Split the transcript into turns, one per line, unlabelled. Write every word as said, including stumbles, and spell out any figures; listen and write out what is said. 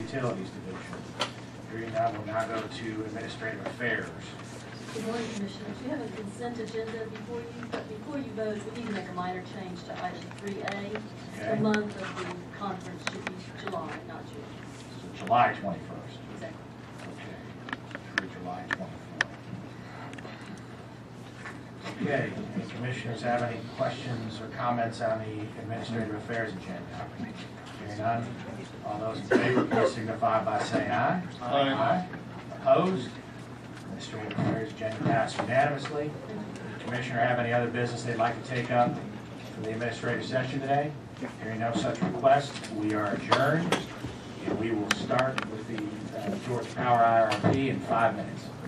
Utilities Division. Hearing none, we'll now go to Administrative Affairs.
Good morning, Commissioners. You have a consent agenda before you, but before you vote, we need to make a minor change to item three A.
Okay.
The month of the conference should be July, not June.
So July twenty-first.
Exactly.
Okay, through July twenty-fourth. Okay, any commissioners have any questions or comments on the Administrative Affairs agenda? Hearing none, all those in favor, please signify by saying aye.
Aye.
Aye. Opposed? Administrative Affairs agenda passed unanimously. Commissioner have any other business they'd like to take up for the administrative session today? Hearing no such request, we are adjourned, and we will start with the uh, Georgia Power I R P in five minutes.